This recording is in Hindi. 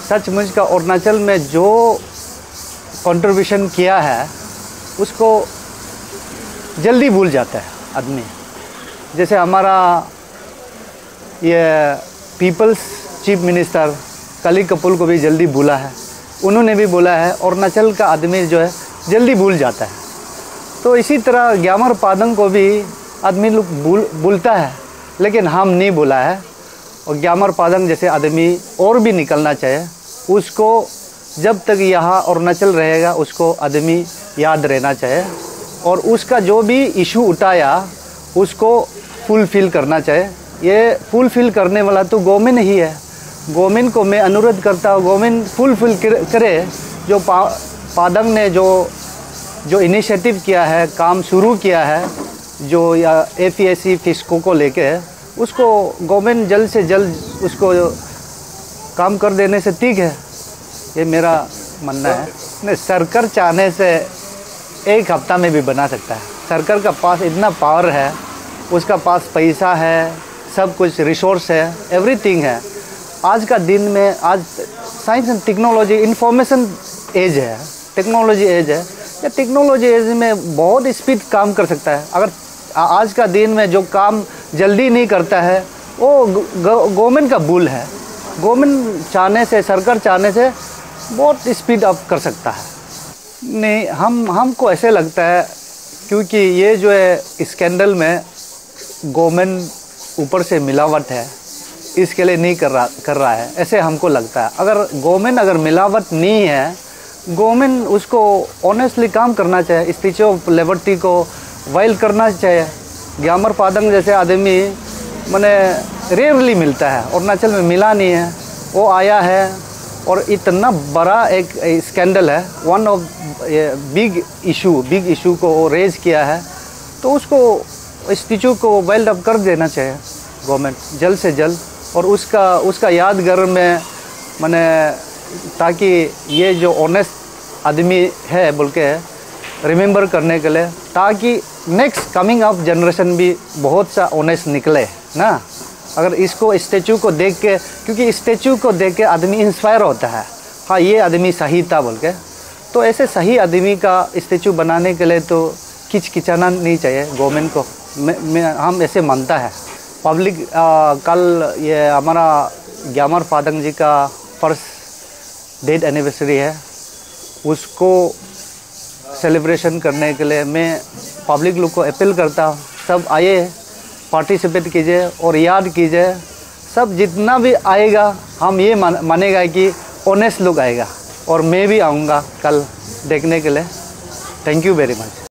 सचमुच का अरुणाचल में जो कंट्रीब्यूशन किया है उसको जल्दी भूल जाता है आदमी। जैसे हमारा ये पीपल्स चीफ मिनिस्टर कली कपूर को भी जल्दी भूला है, उन्होंने भी बोला है अरुणाचल का आदमी जो है जल्दी भूल जाता है। तो इसी तरह ग्यामर पादंग को भी आदमी लोग भूलता है, लेकिन हम नहीं भूला है। और ग्यामर पादंग जैसे आदमी और भी निकलना चाहिए, उसको जब तक यहाँ अरुणाचल रहेगा उसको आदमी याद रहना चाहिए, और उसका जो भी इशू उठाया उसको फुलफिल करना चाहिए। ये फुलफिल करने वाला तो गवर्नमेंट ही है। गवर्नमेंट को मैं अनुरोध करता हूँ, गवर्नमेंट फुलफिल करे। जो पादंग ने जो इनिशिएटिव किया है, काम शुरू किया है, जो APSC फिस्को को लेके, उसको गवर्नमेंट जल्द से जल्द उसको काम कर देने से ठीक है, ये मेरा मानना है। नहीं, सरकार चाहने से एक हफ्ता में भी बना सकता है। सरकार का पास इतना पावर है, उसका पास पैसा है, सब कुछ रिसोर्स है, एवरीथिंग है। आज का दिन में, आज science and technology information age है, टेक्नोलॉजी एज है। या टेक्नोलॉजी एज में बहुत स्पीड काम कर सकता है। अगर आज का दिन में जो काम जल्दी नहीं करता है वो गवर्नमेंट का भूल है। गवर्नमेंट चाहने से, सरकार चाहने से बहुत स्पीड अप कर सकता है। नहीं, हमको ऐसे लगता है क्योंकि ये जो है स्कैंडल में गवर्नमेंट ऊपर से मिलावट है, इसके लिए नहीं कर रहा है, ऐसे हमको लगता है। अगर गवर्नमेंट अगर मिलावट नहीं है, गवर्नमेंट उसको ऑनेस्टली काम करना चाहिए, स्टैच्यू ऑफ लिबर्टी को वाइल करना चाहिए। ग्यामर पादंग जैसे आदमी मैंने रेयरली मिलता है, अरुणाचल में मिला नहीं है, वो आया है और इतना बड़ा एक स्कैंडल है, वन ऑफ बिग इशू को रेज किया है, तो उसको स्टैच्यू को वाइल्ड अप कर देना चाहिए गवर्नमेंट जल्द से जल्द। और उसका यादगार में मैंने, ताकि ये जो ऑनेस्ट आदमी है बोल के रिमेंबर करने के लिए, ताकि नेक्स्ट कमिंग अप जनरेशन भी बहुत सा ऑनेस्ट निकले ना। अगर इसको स्टैचू को देख के, क्योंकि स्टैचू को देख के आदमी इंस्पायर होता है, हाँ ये आदमी सही था बोल के। तो ऐसे सही आदमी का स्टैचू बनाने के लिए तो किचकिचाना नहीं चाहिए गवर्नमेंट को, हम ऐसे मानता है। पब्लिक कल ये हमारा ग्यामर पादंग जी का फर्स्ट डेथ एनिवर्सरी है, उसको सेलिब्रेशन करने के लिए मैं पब्लिक लोग को अपील करता हूँ, सब आइए, पार्टिसिपेट कीजिए और याद कीजिए। सब जितना भी आएगा हम ये मानेगा कि ऑनेस्ट लोग आएगा, और मैं भी आऊँगा कल देखने के लिए। Thank you very much.